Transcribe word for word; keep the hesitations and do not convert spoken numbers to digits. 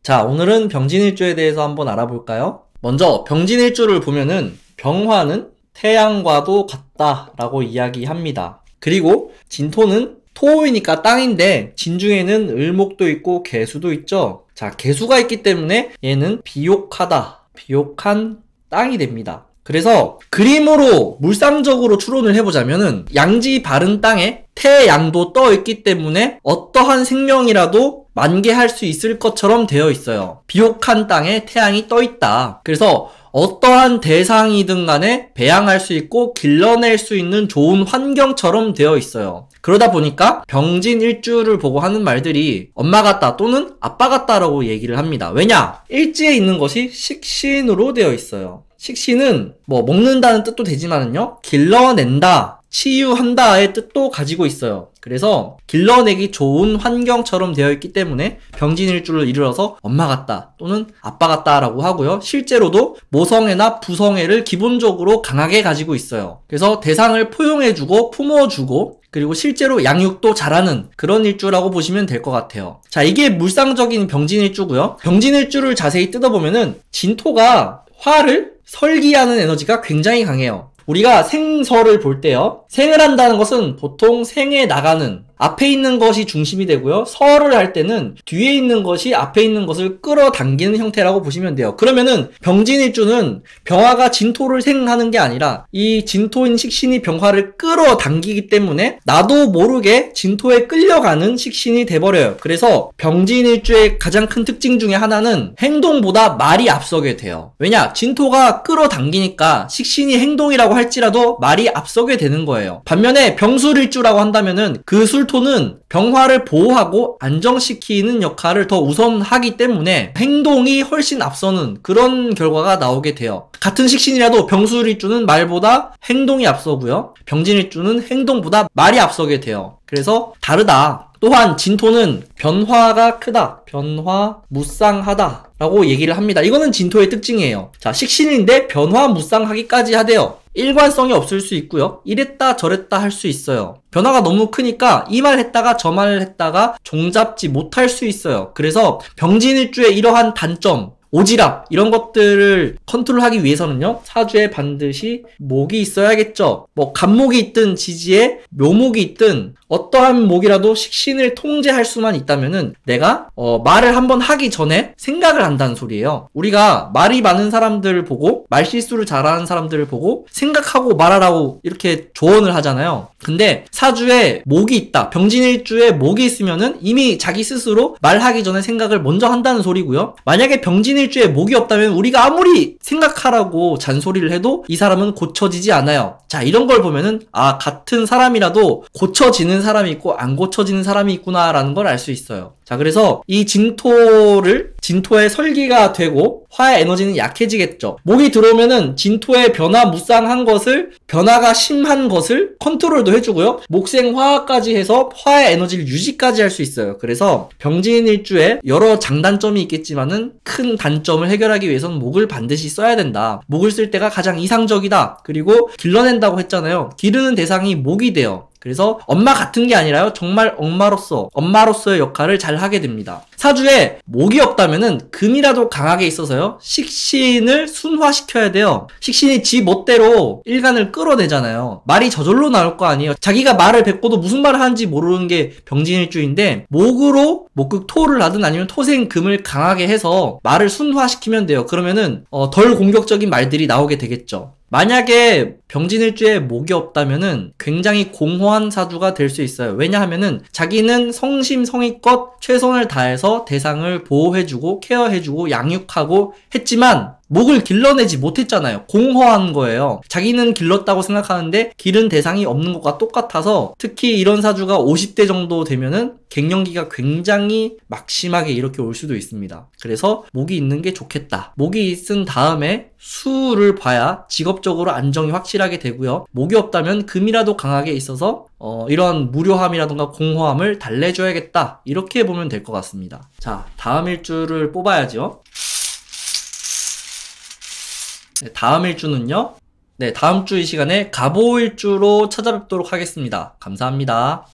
자, 오늘은 병진일주에 대해서 한번 알아볼까요? 먼저 병진일주를 보면은 병화는 태양과도 같다라고 이야기합니다. 그리고 진토는 토이니까 땅인데 진중에는 을목도 있고 개수도 있죠. 자, 개수가 있기 때문에 얘는 비옥하다, 비옥한 땅이 됩니다. 그래서 그림으로 물상적으로 추론을 해보자면은 양지 바른 땅에 태양도 떠 있기 때문에 어떠한 생명이라도 만개할 수 있을 것처럼 되어 있어요. 비옥한 땅에 태양이 떠 있다. 그래서 어떠한 대상이든 간에 배양할 수 있고 길러낼 수 있는 좋은 환경처럼 되어 있어요. 그러다 보니까 병진일주를 보고 하는 말들이 엄마 같다 또는 아빠 같다라고 얘기를 합니다. 왜냐? 일지에 있는 것이 식신으로 되어 있어요. 식신은 뭐 먹는다는 뜻도 되지만은요, 길러낸다, 치유한다의 뜻도 가지고 있어요. 그래서 길러내기 좋은 환경처럼 되어 있기 때문에 병진일주를 이르러서 엄마 같다 또는 아빠 같다라고 하고요. 실제로도 모성애나 부성애를 기본적으로 강하게 가지고 있어요. 그래서 대상을 포용해주고 품어주고 그리고 실제로 양육도 잘하는 그런 일주라고 보시면 될 것 같아요. 자, 이게 물상적인 병진일주고요. 병진일주를 자세히 뜯어보면은 진토가 화를 설기하는 에너지가 굉장히 강해요. 우리가 생설을 볼 때요, 생을 한다는 것은 보통 생에 나가는 앞에 있는 것이 중심이 되고요, 설을 할 때는 뒤에 있는 것이 앞에 있는 것을 끌어당기는 형태라고 보시면 돼요. 그러면은 병진일주는 병화가 진토를 생하는 게 아니라 이 진토인 식신이 병화를 끌어당기기 때문에 나도 모르게 진토에 끌려가는 식신이 돼버려요. 그래서 병진일주의 가장 큰 특징 중에 하나는 행동보다 말이 앞서게 돼요. 왜냐? 진토가 끌어당기니까 식신이 행동이라고 할지라도 말이 앞서게 되는 거예요. 반면에 병술일주라고 한다면은 그 술토는 병화를 보호하고 안정시키는 역할을 더 우선하기 때문에 행동이 훨씬 앞서는 그런 결과가 나오게 돼요. 같은 식신이라도 병술일주는 말보다 행동이 앞서고요, 병진일주는 행동보다 말이 앞서게 돼요. 그래서 다르다. 또한 진토는 변화가 크다, 변화 무쌍하다 라고 얘기를 합니다. 이거는 진토의 특징이에요. 자, 식신인데 변화 무쌍하기까지 하대요. 일관성이 없을 수 있고요, 이랬다 저랬다 할 수 있어요. 변화가 너무 크니까 이 말 했다가 저 말 했다가 종잡지 못할 수 있어요. 그래서 병진일주의 이러한 단점, 오지랖 이런 것들을 컨트롤하기 위해서는요, 사주에 반드시 목이 있어야겠죠. 뭐 간목이 있든 지지에 묘목이 있든 어떠한 목이라도 식신을 통제할 수만 있다면은 내가 어, 말을 한번 하기 전에 생각을 한다는 소리예요. 우리가 말이 많은 사람들을 보고 말실수를 잘하는 사람들을 보고 생각하고 말하라고 이렇게 조언을 하잖아요. 근데 사주에 목이 있다, 병진일주에 목이 있으면은 이미 자기 스스로 말하기 전에 생각을 먼저 한다는 소리고요. 만약에 병진일주에 목이 없다면 우리가 아무리 생각하라고 잔소리를 해도 이 사람은 고쳐지지 않아요. 자, 이런 걸 보면은 아, 같은 사람이라도 고쳐지는 사람이 있고 안 고쳐지는 사람이 있구나 라는 걸 알 수 있어요. 자, 그래서 이 진토를 진토의 설기가 되고 화의 에너지는 약해지겠죠. 목이 들어오면은 진토의 변화 무쌍한 것을, 변화가 심한 것을 컨트롤도 해주고요, 목생화까지 해서 화의 에너지를 유지까지 할 수 있어요. 그래서 병진일주에 여러 장단점이 있겠지만은 큰 단점을 해결하기 위해서는 목을 반드시 써야 된다. 목을 쓸 때가 가장 이상적이다. 그리고 길러낸다고 했잖아요. 기르는 대상이 목이 돼요. 그래서 엄마 같은 게 아니라요, 정말 엄마로서, 엄마로서의 역할을 잘 하게 됩니다. 사주에 목이 없다면은 금이라도 강하게 있어서요, 식신을 순화시켜야 돼요. 식신이 지 멋대로 일간을 끌어내잖아요. 말이 저절로 나올 거 아니에요. 자기가 말을 뱉고도 무슨 말을 하는지 모르는 게 병진일주인데 목으로 목극토를 하든 아니면 토생금을 강하게 해서 말을 순화시키면 돼요. 그러면은 어, 덜 공격적인 말들이 나오게 되겠죠. 만약에 병진일주에 목이 없다면은 굉장히 공허한 사주가 될 수 있어요. 왜냐하면은 자기는 성심성의껏 최선을 다해서 대상을 보호해주고 케어해주고 양육하고 했지만 목을 길러내지 못했잖아요. 공허한 거예요. 자기는 길렀다고 생각하는데 기른 대상이 없는 것과 똑같아서, 특히 이런 사주가 오십 대 정도 되면은 갱년기가 굉장히 막심하게 이렇게 올 수도 있습니다. 그래서 목이 있는 게 좋겠다. 목이 있은 다음에 수를 봐야 직업적으로 안정이 확실하게 되고요, 목이 없다면 금이라도 강하게 있어서 어, 이런 무료함이라던가 공허함을 달래줘야겠다. 이렇게 보면 될 것 같습니다. 자, 다음 일주를 뽑아야죠. 네, 다음 일주는요, 네, 다음 주 이 시간에 갑오일주로 찾아뵙도록 하겠습니다. 감사합니다.